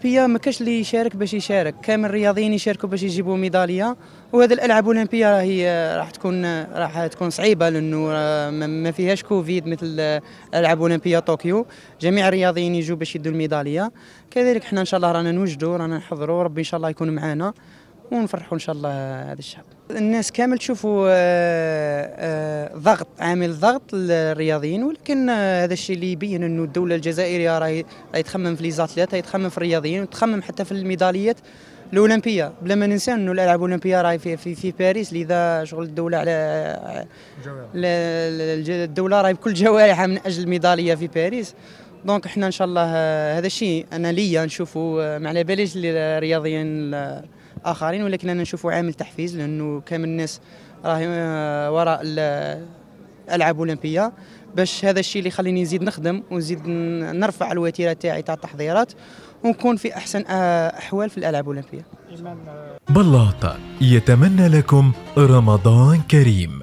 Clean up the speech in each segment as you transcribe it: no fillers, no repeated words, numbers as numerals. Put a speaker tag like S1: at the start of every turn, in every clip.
S1: بيا ما كاش اللي يشارك باش يشارك، كامل الرياضيين يشاركوا باش يجيبوا ميداليه. وهذا الالعاب الاولمبيه هي راح تكون صعيبه، لانه ما فيهاش كوفيد مثل الالعاب الاولمبيه طوكيو. جميع الرياضيين يجوا باش يدوا الميداليه. كذلك احنا ان شاء الله رانا نوجدوا، رانا نحضروا، ربي ان شاء الله يكون معنا ونفرحوا ان شاء الله هذا الشعب. الناس كامل تشوفوا ضغط، عامل ضغط للرياضيين، ولكن هذا الشيء اللي يبين انه الدوله الجزائريه راهي تخمم في لي زاتليت، راهي تخمم في الرياضيين، وتخمم حتى في الميداليات الاولمبيه. بلا ما ننسى انه الالعاب الاولمبيه راهي في باريس، لذا شغل الدوله على الدوله راهي بكل جوارحها من اجل الميداليه في باريس. دونك احنا ان شاء الله هذا الشيء انا ليا نشوفه، ما على باليش للرياضيين اخرين، ولكن انا نشوفه عامل تحفيز، لانه كامل الناس راهي وراء الالعاب الاولمبيه. باش هذا الشيء اللي يخليني نزيد نخدم ونزيد نرفع الوتيره تاعي تاع التحضيرات، ونكون في احسن احوال في الالعاب الاولمبيه.
S2: بلاط يتمنى لكم رمضان كريم.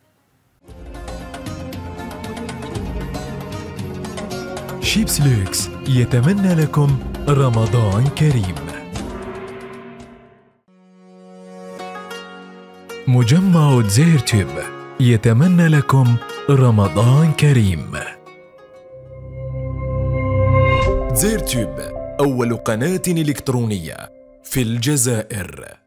S2: شيبس لوكس يتمنى لكم رمضان كريم. مجمع زيرتوب يتمنى لكم رمضان كريم. زيرتوب أول قناة إلكترونية في الجزائر.